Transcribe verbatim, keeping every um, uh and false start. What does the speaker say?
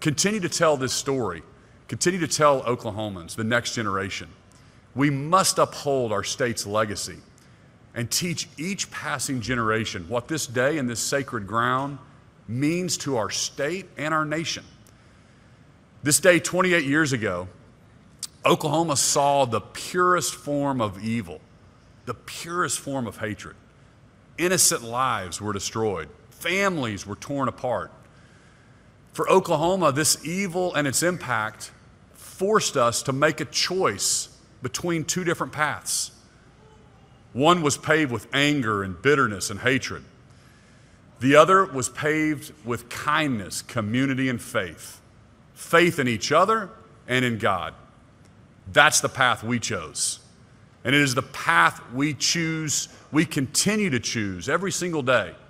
continue to tell this story, continue to tell Oklahomans, the next generation. We must uphold our state's legacy and teach each passing generation what this day and this sacred ground means to our state and our nation. This day, twenty-eight years ago, Oklahoma saw the purest form of evil, the purest form of hatred. Innocent lives were destroyed. Families were torn apart. For Oklahoma, this evil and its impact forced us to make a choice between two different paths. One was paved with anger and bitterness and hatred. The other was paved with kindness, community, and faith. Faith in each other and in God. That's the path we chose. And it is the path we choose, we continue to choose every single day